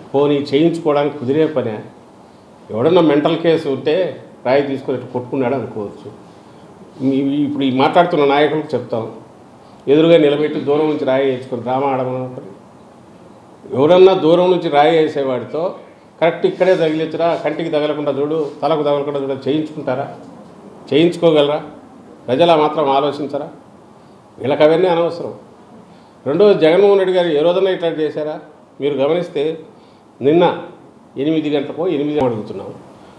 పోనీ చేయించుకోవడానికి కుదిరే పనే. ఎవడన్నా మెంటల్ కేసు ఉంటే రాయి తీసుకొని కొట్టుకున్నాడు అనుకోవచ్చు. ఇప్పుడు ఈ మాట్లాడుతున్న నాయకులకు చెప్తాం, ఎదురుగా నిలబెట్టి దూరం నుంచి రాయి వేసుకొని డ్రామా ఆడమన్నప్పుడు ఎవరన్నా దూరం నుంచి రాయి వేసేవాడితో కరెక్ట్ ఇక్కడే తగిలించరా, కంటికి తగలకుండా చూడు, తలకు తగలకుండా చూడ చేయించుకుంటారా? చేయించుకోగలరా? ప్రజలు మాత్రం ఆలోచించరా? వీళ్ళకి అవన్నీ అనవసరం. రెండోది, జగన్మోహన్ రెడ్డి గారు ఏ రోజున ఇట్లా చేశారా? మీరు గమనిస్తే నిన్న 8 గంటలకో 8 అడుగుతున్నాం.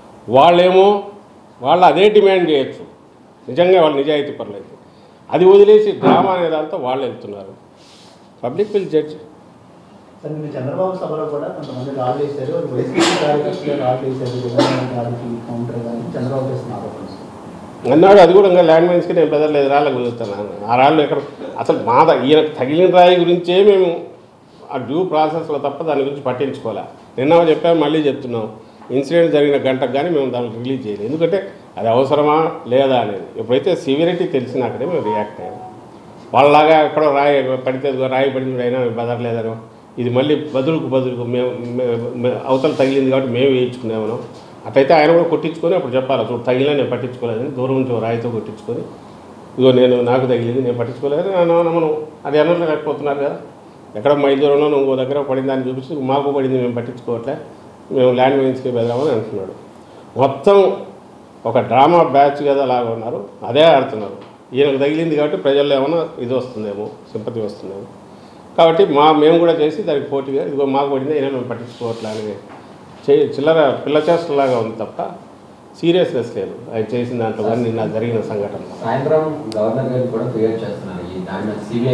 వాళ్ళు అదే డిమాండ్ చేయొచ్చు, నిజంగా వాళ్ళు నిజాయితీ పర్లేదు. అది వదిలేసి డ్రామా అనే దాంతో వాళ్ళు వెళ్తున్నారు. Public will judge. చంద్రబాబు సభలో కూడా కొంతమంది రాళ్ళు వేశారు, వైసీపీ కార్యకర్తలు రాళ్ళు వేశారు, కౌంటర్ కానీ చంద్రబాబు చేసిన ఆరోపణలు అన్నాడు. అది కూడా ఇంకా ల్యాండ్ మైన్స్కి నేను బెదరలేదు, రాళ్ళకు కుదురుతున్నాను. ఆ రాళ్ళు ఎక్కడ అసలు ఈయనకు తగిలిన రాయి గురించే మేము ఆ డ్యూ ప్రాసెస్లో తప్ప దాని గురించి పట్టించుకోలే. నిన్న చెప్పాము, మళ్ళీ చెప్తున్నాం, ఇన్సిడెంట్ జరిగిన గంటకు కానీ మేము దాన్ని రిలీజ్ చేయలేదు. ఎందుకంటే అది అవసరమా లేదా అనేది. ఎప్పుడైతే సివియరిటీ తెలిసినాకనే మేము రియాక్ట్ అయ్యాము. వాళ్ళలాగా ఎక్కడో రాయి పడితే రాయి పడింది అయినా బెదరలేదనో, ఇది మళ్ళీ బదులుకు మేము అవతల తగిలింది కాబట్టి మేము వేయించుకున్నామనో, అట్లయితే ఆయన కూడా కొట్టించుకొని అప్పుడు చెప్పాలి, చూడు తగిలినా నేను పట్టించుకోలేదని, దూరం నుంచి రాయితో కొట్టించుకొని ఇదిగో నాకు తగిలింది నేను పట్టించుకోలేదు మనం అది అనలేకపోతున్నారు కదా. ఎక్కడ మైదూరంలో ఇంకో దగ్గర పడింది అని చూపించి మాకు పడింది మేము పట్టించుకోవట్లే, మేము ల్యాండ్ మైన్స్కి బెదరామని అంటున్నాడు. మొత్తం ఒక డ్రామా బ్యాచ్ కదా అలాగా ఉన్నారు, అదే ఆడుతున్నారు. ఈయనకు తగిలింది కాబట్టి ప్రజల్లో ఏమైనా ఇది వస్తుందేమో, సింపతి వస్తుందేమో, కాబట్టి మేము కూడా చేసి దానికి పోటీగా ఇదిగో మాకు పడింది అయినా మేము పట్టించుకోవట్లే అని చిల్లర పిల్ల చేష్టలాగా ఉంది తప్ప సీరియస్నెస్ లేదు ఆయన చేసిన దాంట్లో కానీ నిన్న జరిగిన సంఘటన. సాయంత్రం గవర్నర్ గారు కూడా ఫిర్యాదు చేస్తున్నారు ఈ దాని సిబిఐ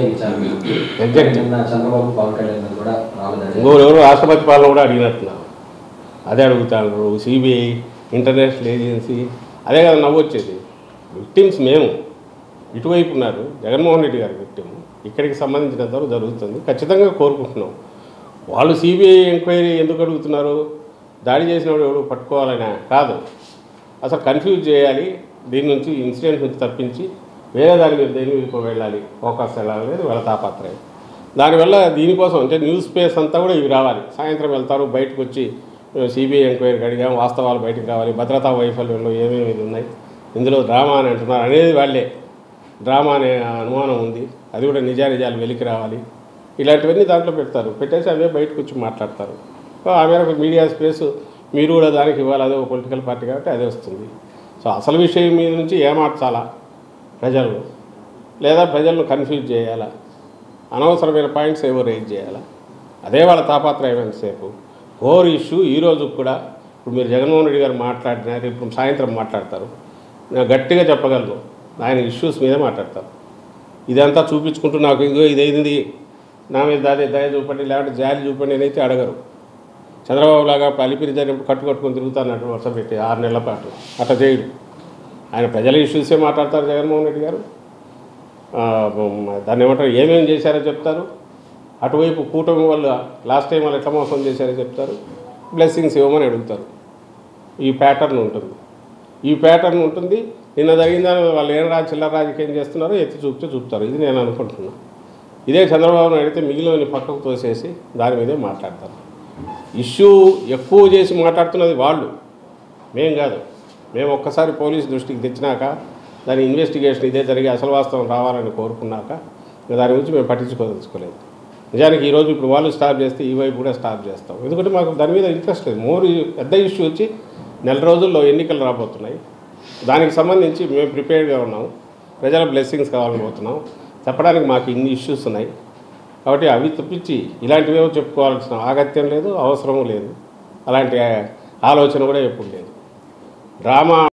చంద్రబాబు పవన్ కళ్యాణ్ కూడా ఎవరు రాష్ట్రపతి పాలన కూడా అడిగినట్టున్నారు, అదే అడుగుతారు. సిబిఐ, ఇంటర్నేషనల్ ఏజెన్సీ, అదే కదా నవ్వొచ్చేది. విక్టిమ్స్ మేము ఇటువైపు ఉన్నారు, జగన్మోహన్ రెడ్డి గారి విక్టిమ్ ఇక్కడికి సంబంధించినంతవరకు జరుగుతుంది, ఖచ్చితంగా కోరుకుంటున్నాం. వాళ్ళు సిబిఐ ఎంక్వైరీ ఎందుకు అడుగుతున్నారు? దాడి చేసిన వాడు ఎవరు పట్టుకోవాలనే కాదు, అసలు కన్ఫ్యూజ్ చేయాలి, దీని నుంచి ఇన్సిడెంట్ నుంచి తప్పించి వేరే దాని మీద దేని మీద వెళ్ళాలి, ఫోకస్ వెళ్ళాలనేది వాళ్ళ తాపత్రయం. దానివల్ల దీనికోసం అంటే న్యూస్ స్పేస్ అంతా కూడా ఇవి రావాలి. సాయంత్రం వెళ్తారు, బయటకు వచ్చి సిబిఐ ఎంక్వైరీకి అడిగాం, వాస్తవాలు బయటకు రావాలి, భద్రతా వైఫల్యంలో ఏమేమి ఇది ఉన్నాయి, ఇందులో డ్రామా అని అంటున్నారు అనేది వాళ్ళే. డ్రామా అనే అనుమానం ఉంది, అది కూడా నిజాలు వెలికి రావాలి, ఇలాంటివన్నీ దాంట్లో పెడతారు. పెట్టేసి అవే బయటకు వచ్చి మాట్లాడతారు. ఆ మేరకు మీడియా స్పేస్ మీరు కూడా దానికి ఇవ్వాలి, అదే ఒక పొలిటికల్ పార్టీ కాబట్టి అదే వస్తుంది. సో అసలు విషయం మీద నుంచి ఏమార్చాలా ప్రజలు, లేదా ప్రజలను కన్ఫ్యూజ్ చేయాలా, అనవసరమైన పాయింట్స్ ఏవో రైజ్ చేయాలా, అదే వాళ్ళ తాపత్రయమైనంతసేపు. కోర్ ఇష్యూ ఈరోజు కూడా ఇప్పుడు మీరు జగన్మోహన్ రెడ్డి గారు మాట్లాడినారు, ఇప్పుడు సాయంత్రం మాట్లాడతారు, నేను గట్టిగా చెప్పగలను ఆయన ఇష్యూస్ మీదే మాట్లాడతారు. ఇదంతా చూపించుకుంటూ నాకు ఇదిగో ఇదైంది నా మీద దయ చూపండి లేకపోతే జాలి చూపండి అని అయితే అడగరు. చంద్రబాబు లాగా అలిపిరి జరిగినప్పుడు కట్టుకొని తిరుగుతానట్టు వర్షం పెట్టి 6 నెలల పాటు అట్లా చేయడు. ఆయన ప్రజల ఇష్యూసే మాట్లాడతారు జగన్మోహన్ రెడ్డి గారు. దాన్ని ఏమంటారు, ఏమేమి చేశారో చెప్తారు. అటువైపు కూటమి వల్ల లాస్ట్ టైం వాళ్ళు ఎట్లా మోసం చేశారో చెప్తారు, బ్లెస్సింగ్స్ ఇవ్వమని అడుగుతారు. ఈ ప్యాటర్న్ ఉంటుంది. నిన్న జరిగిన వాళ్ళు ఏం చిల్లర రాజకీయం చేస్తున్నారో ఎత్తి చూపుతారు. ఇది నేను అనుకుంటున్నాను. ఇదే చంద్రబాబును అడిగితే మిగిలిన పక్కకు తోసేసి దాని మీదే మాట్లాడతారు. ఇష్యూ ఎక్కువ చేసి మాట్లాడుతున్నది వాళ్ళు, మేం కాదు. మేము ఒక్కసారి పోలీసు దృష్టికి తెచ్చినాక దాని ఇన్వెస్టిగేషన్ ఇదే జరిగి అసలు వాస్తవం రావాలని కోరుకున్నాక దాని గురించి మేము పట్టించుకోదలుచుకోలేదు. నిజానికి ఈరోజు ఇప్పుడు వాళ్ళు స్టాప్ చేస్తే ఈ వైపు కూడా స్టాప్ చేస్తాం, ఎందుకంటే మాకు దాని మీద ఇంట్రెస్ట్ లేదు. పెద్ద ఇష్యూ వచ్చి 4 రోజుల్లో ఎన్నికలు రాబోతున్నాయి. దానికి సంబంధించి మేము ప్రిపేర్డ్గా ఉన్నాము, ప్రజల బ్లెస్సింగ్స్ కావాలని పోతున్నాం. చెప్పడానికి మాకు ఇన్ని ఇష్యూస్ ఉన్నాయి కాబట్టి అవి తప్పించి ఇలాంటివేమో చెప్పుకోవాల్సిన ఆగత్యం లేదు, అవసరము లేదు, అలాంటి ఆలోచన కూడా ఎప్పుడు లేదు. డ్రామా